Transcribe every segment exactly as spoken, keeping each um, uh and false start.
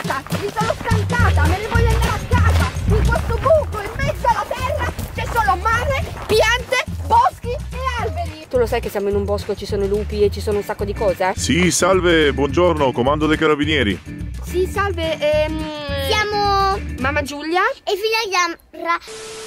Basta, mi sono stancata, me ne voglio andare a casa. In questo buco, in mezzo alla terra, c'è solo mare, piante, boschi e alberi. Tu lo sai che siamo in un bosco, ci sono i lupi e ci sono un sacco di cose? Sì, salve, buongiorno, comando dei carabinieri. Sì, salve, ehm... Siamo mamma Giulia e figlia Ra...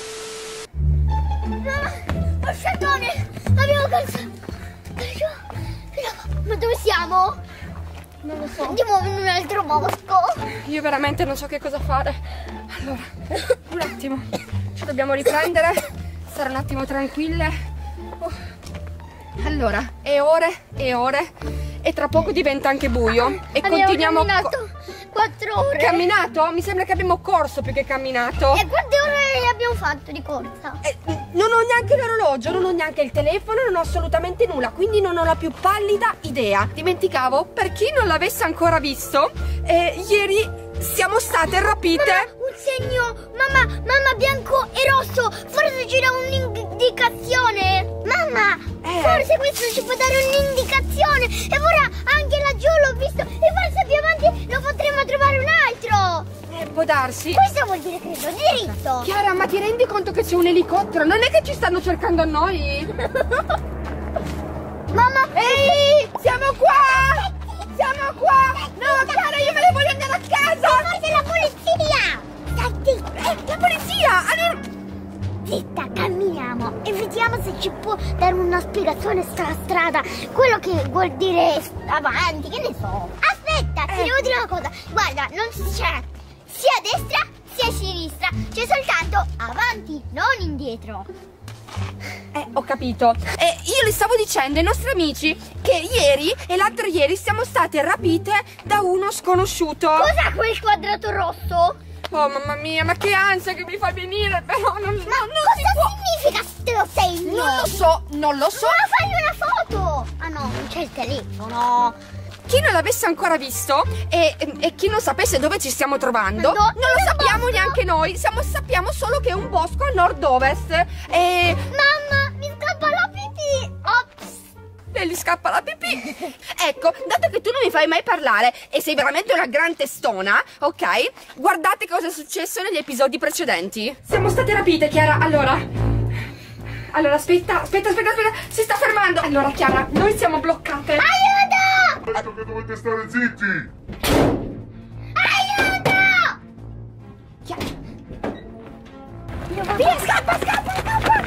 Mamma, Sciacone, abbiamo perso... Ma dove siamo? Non lo so. Andiamo in un altro bosco. Io veramente non so che cosa fare. Allora, un attimo, ci dobbiamo riprendere, stare un attimo tranquille. Oh. Allora, è ore e ore e tra poco diventa anche buio. E abbiamo continuiamo camminato quattro ore. Camminato? Mi sembra che abbiamo corso più che camminato. E quante ore abbiamo fatto di corsa? Eh, non ho neanche l'orologio, non ho neanche il telefono, non ho assolutamente nulla, quindi non ho la più pallida idea. Dimenticavo, per chi non l'avesse ancora visto, eh, ieri siamo state rapite. Mamma, un segno, mamma, mamma, bianco e rosso. Forse ci dà un'indicazione. Mamma, eh. forse questo ci può dare un'indicazione. E ora anche laggiù l'ho visto. E forse più avanti lo potremo trovare un altro. Eh, può darsi. Questo vuol dire credo diritto. Chiara, ma ti rendi conto che c'è un elicottero? Non è che ci stanno cercando noi? Mamma, ehi, siamo qua! Siamo qua! No, Chiara, io me ne voglio andare a casa! forse la polizia. Stai zitta. Eh, la polizia! Allora... Zitta, camminiamo e vediamo se ci può dare una spiegazione sulla strada. Quello che vuol dire avanti, che ne so. Aspetta, ti Eh. devo dire una cosa. Guarda, non c'è sia a destra sia a sinistra. C'è soltanto avanti, non indietro. Eh, ho capito. Eh, io le stavo dicendo ai nostri amici che ieri e l'altro ieri siamo state rapite da uno sconosciuto. Cos'è quel quadrato rosso? Oh, mamma mia, ma che ansia che mi fa venire, però non, non, Ma non si cosa può. significa sto segno? Non lo so, non lo so. Ma fagli una foto. Ah no, non c'è il telefono. Chi non l'avesse ancora visto e, e chi non sapesse dove ci stiamo trovando, No, non lo nel sappiamo bosco. neanche noi. Siamo, sappiamo solo che è un bosco a nord-ovest. E Mamma, mi scappa la pipì. Ops. e gli scappa la pipì. Ecco, dato che tu non mi fai mai parlare e sei veramente una gran testona, ok? Guardate cosa è successo negli episodi precedenti. Siamo state rapite, Chiara. Allora Allora, aspetta, aspetta, aspetta, aspetta. Si sta fermando. Allora, Chiara, noi siamo bloccate. Aiuto! Ho detto che dovete stare zitti! Aiuto! Chiara. Via, scappa, scappa, scappa.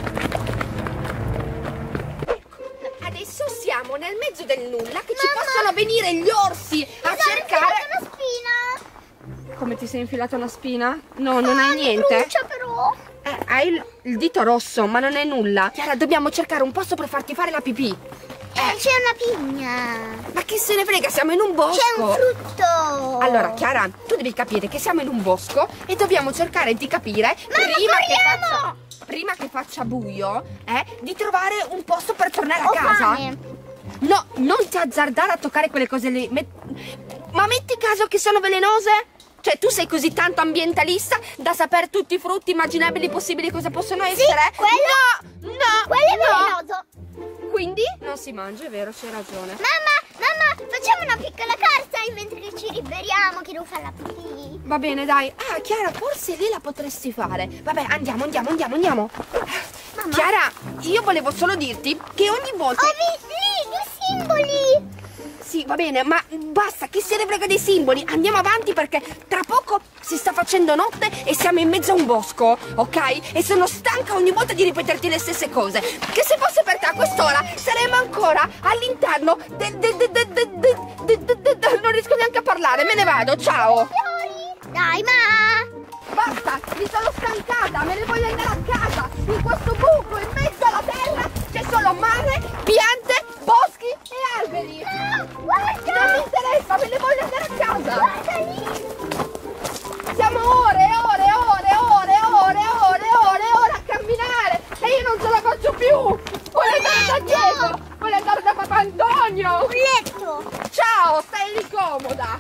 Adesso siamo nel mezzo del nulla che ci Mamma. possono venire gli orsi a Mi sono cercare. infilata una spina. Come ti sei infilata una spina? No, non Ah, hai mi niente. brucia però. Eh, hai il, il dito rosso, ma non è nulla. Chiara, dobbiamo cercare un posto per farti fare la pipì. Eh, c'è una pigna. Ma che se ne frega, siamo in un bosco. C'è un frutto. Allora, Chiara, tu devi capire che siamo in un bosco e dobbiamo cercare di capire prima che, corriamo! faccia, prima che faccia buio, eh, di trovare un posto per tornare a Ho casa. fame. No, non ti azzardare a toccare quelle cose lì. Met- ma metti caso che sono velenose? Cioè, tu sei così tanto ambientalista da sapere tutti i frutti immaginabili possibili cosa possono essere? quello- No, no, Quello è no. velenoso. Quindi non si mangia, è vero, c'hai ragione. Mamma, mamma, facciamo una piccola carta mentre che ci liberiamo, che devo fare la pipì. Va bene, dai. Ah, Chiara, forse lì la potresti fare. Vabbè, andiamo, andiamo, andiamo, andiamo. Mamma. Chiara, io volevo solo dirti che ogni volta... Ho visto lì due simboli. Sì, va bene, ma basta, chi se ne frega dei simboli? Andiamo avanti perché tra poco si sta facendo notte e siamo in mezzo a un bosco, ok? E sono stanca ogni volta di ripeterti le stesse cose. Che se fosse per te a quest'ora saremmo ancora all'interno del... del- del- del- del- del- del- del- del- non riesco neanche a parlare, me ne vado, ciao! Fiori. Dai, ma. Basta, mi sono stancata, me ne voglio andare a casa. In questo buco, in mezzo alla terra, c'è solo mare, piante, boschi e alberi. Ah, guarda. Non mi interessa, me ne voglio andare a casa. Guarda lì. Siamo ore, ore, ore, ore, ore, ore, ore, ore a camminare e io non ce la faccio più. Voglio andare da Diego, voglio andare da papà Antonio. Un letto. Ciao, stai lì comoda.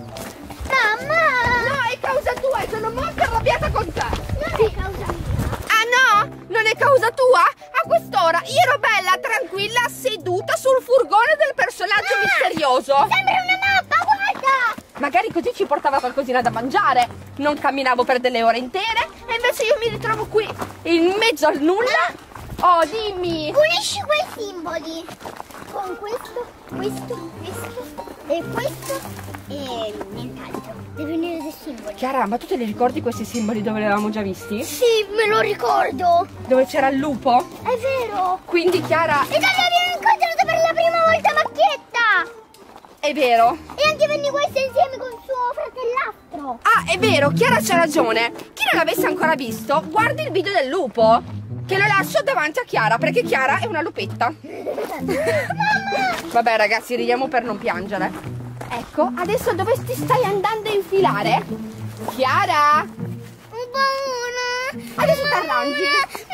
Mamma. No, è causa tua e sono molto arrabbiata con te. Non è causa mia. Ah no? Non è causa tua? A quest'ora io ero bella, tranquilla, seduta sul furgone del personaggio Ah, misterioso. Sembra una mappa, guarda. magari così ci portava qualcosina da mangiare, non camminavo per delle ore intere e invece io mi ritrovo qui in mezzo al nulla. Oh, dimmi! Unisci quei simboli con questo, questo, questo e questo e nient'altro. Devi unire dei simboli. Chiara, ma tu te li ricordi questi simboli dove li avevamo già visti? Sì, me lo ricordo. Dove c'era il lupo? È vero. Quindi Chiara... E dove abbiamo incontrato per la prima volta Macchietta. È vero. E anche venne questo insieme con suo fratellastro. Ah, è vero, Chiara c'ha ragione. Chi non l'avesse ancora visto, guardi il video del lupo. Che lo lascio davanti a Chiara, perché Chiara è una lupetta. Vabbè ragazzi, ridiamo per non piangere. Ecco, adesso dove ti stai andando a infilare? Chiara? Ho paura. Adesso ti arrangi.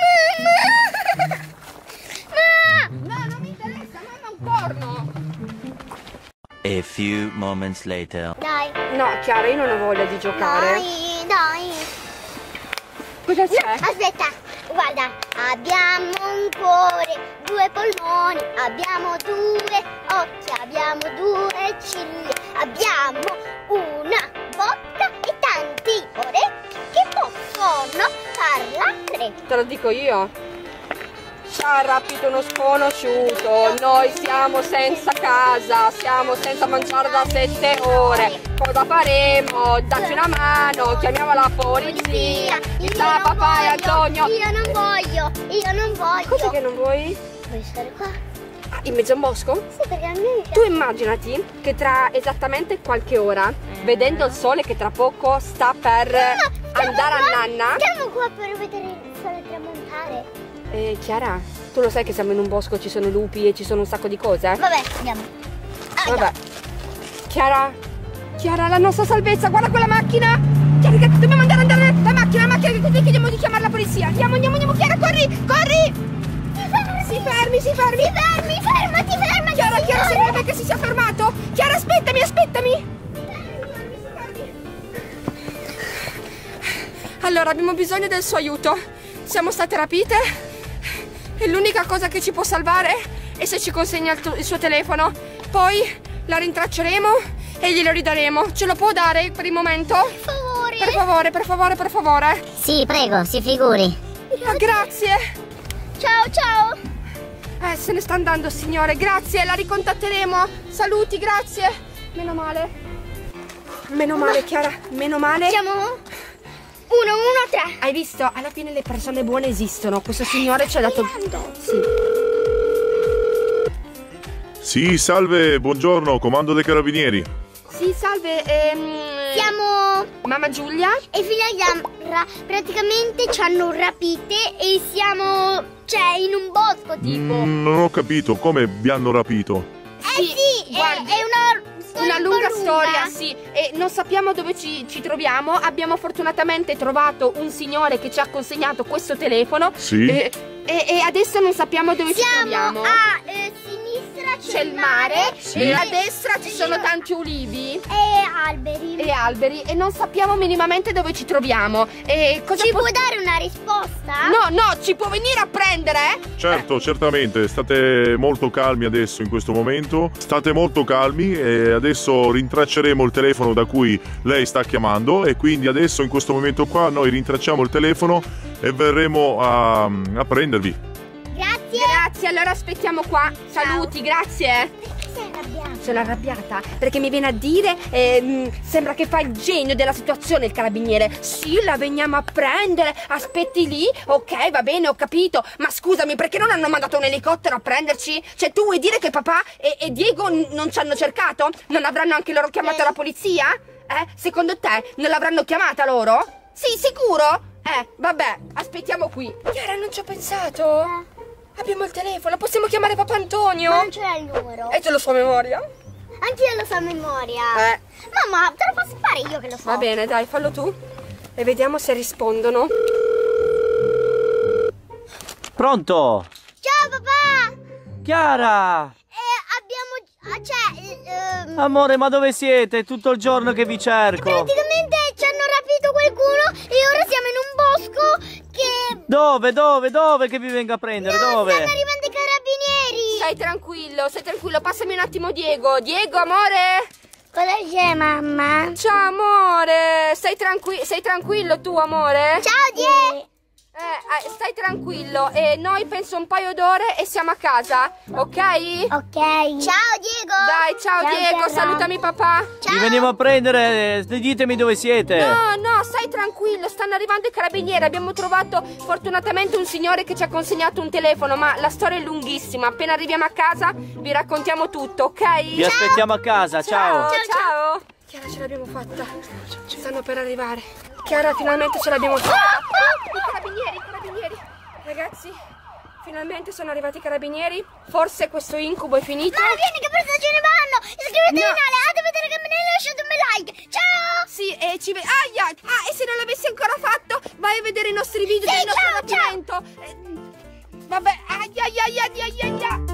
Mamma. No, non mi interessa, mamma, un corno. A few moments later. Dai. No, Chiara, io non ho voglia di giocare. Dai, dai. Cosa c'è? Aspetta, guarda, abbiamo un cuore, due polmoni, abbiamo due occhi, abbiamo due ciglia, abbiamo una bocca e tanti orecchi che possono parlare. Te lo dico io. Ci ha rapito uno sconosciuto, noi siamo senza casa, siamo senza mangiare da sette ore. Cosa faremo? Dacci una mano, chiamiamo la polizia. Io Da non papà e voglio, Antonio. Io non voglio, io non voglio. Cos'è che non vuoi? Vuoi stare qua? Ah, in mezzo a un bosco? Sì, perché a me Tu immaginati che tra esattamente qualche ora, vedendo il sole che tra poco sta per andare a nanna. Stiamo qua per vedere il sole tramontare. Eh, Chiara, tu lo sai che siamo in un bosco, ci sono i lupi e ci sono un sacco di cose? Vabbè, andiamo. Ah, Vabbè. Chiara, Chiara, la nostra salvezza, guarda quella macchina. Chiara, che dobbiamo andare, andare, la macchina, la macchina, che chiediamo di chiamare la polizia. Andiamo, andiamo, andiamo, Chiara, corri, corri. Si fermi, si fermi. Si fermi, fermati, fermati. Chiara, Chiara, signora. sembra che si sia fermato. Chiara, aspettami, aspettami. Allora, abbiamo bisogno del suo aiuto. Siamo state rapite e l'unica cosa che ci può salvare è se ci consegna il, il suo telefono. Poi la rintracceremo e glielo ridaremo. Ce lo può dare per il momento? Per favore. Per favore, per favore, per favore. Sì, prego, si figuri. Ah, grazie. Ciao, ciao. Eh, se ne sta andando, signore. Grazie, la ricontatteremo. Saluti, grazie. Meno male. Meno male, Chiara. Meno male. Siamo uno, uno, tre. Hai visto? Alla fine le persone buone esistono. Questo signore ci ha dato... Sì. Sì, salve, buongiorno, comando dei carabinieri. Sì, salve. Ehm... Siamo Mamma Giulia? e figlia Yamra. Praticamente ci hanno rapite e siamo, cioè, in un bosco tipo. Mm, non ho capito, come vi hanno rapito? Eh sì, è, guardi, è una storia una lunga un po' storia, sì. E non sappiamo dove ci, ci troviamo. Abbiamo fortunatamente trovato un signore che ci ha consegnato questo telefono. Sì. E, e, e adesso non sappiamo dove ci Siamo troviamo. a eh, sinistra C'è il mare, Sì. e a destra ci sono tanti ulivi e alberi. e alberi e non sappiamo minimamente dove ci troviamo. E cosa Ci po- può dare una risposta? No, no, ci può venire a prendere? Certo, certamente, state molto calmi adesso in questo momento, state molto calmi e adesso rintracceremo il telefono da cui lei sta chiamando e quindi adesso in questo momento qua noi rintracciamo il telefono e verremo a, a prendervi. Grazie. Grazie, allora aspettiamo qua. Saluti, grazie. Perché sei arrabbiata? Sono arrabbiata perché mi viene a dire ehm, sembra che fa il genio della situazione il carabiniere. Sì, la veniamo a prendere, aspetti lì. Ok, va bene, ho capito. Ma scusami, perché non hanno mandato un elicottero a prenderci? Cioè, tu vuoi dire che papà e, e Diego n- non ci hanno cercato? Non avranno anche loro chiamato Eh. la polizia? Eh? Secondo te non l'avranno chiamata loro? Sì, sicuro? Eh, vabbè, aspettiamo qui. Chiara, non ci ho pensato. Eh. Abbiamo il telefono, possiamo chiamare papà Antonio? Ma non c'era il numero. E ce lo so a memoria? Anche io lo so a memoria. Eh. Mamma, te lo posso fare io che lo so. Va bene, dai, fallo tu. E vediamo se rispondono. Pronto? Ciao papà. Chiara! Eh, abbiamo... ah, cioè... ehm, Amore, ma dove siete? È tutto il giorno che vi cerco. praticamente ci hanno rapito qualcuno e ora siamo in un bosco che... Dove, dove, dove che vi venga a prendere? Dove? Stanno arrivando i carabinieri. Stai tranquillo, stai tranquillo. Passami un attimo Diego. Diego, amore. Cosa c'è, mamma? Ciao amore, stai, tranqui sei tranquillo tu amore? Ciao, Die! Eh, eh, stai tranquillo e noi penso un paio d'ore e siamo a casa, ok? Ok. Ciao, Diego! Dai, ciao, Ciao, Diego, Chiara. salutami papà. Ciao! Vi veniamo a prendere, eh, ditemi dove siete. No, no, stai tranquillo, stanno arrivando i carabinieri. Abbiamo trovato fortunatamente un signore che ci ha consegnato un telefono, ma la storia è lunghissima. Appena arriviamo a casa vi raccontiamo tutto, ok? Vi aspettiamo a casa, ciao. Ciao, ciao. Chiara, ce l'abbiamo fatta. Ci stanno per arrivare. Chiara, finalmente ce l'abbiamo fatta. I carabinieri, i carabinieri. Ragazzi, finalmente sono arrivati i carabinieri. Forse questo incubo è finito. Ma vieni che forse ce ne vanno! Iscrivetevi No. al canale, attivate la campanella e lasciate un bel like! Ciao! Sì, e ci vediamo. Aia! Ah, e se non l'avessi ancora fatto, vai a vedere i nostri video Sì, del nostro ciao, ciao. rapimento. Eh, vabbè, aia, aia, aia, aia, aia.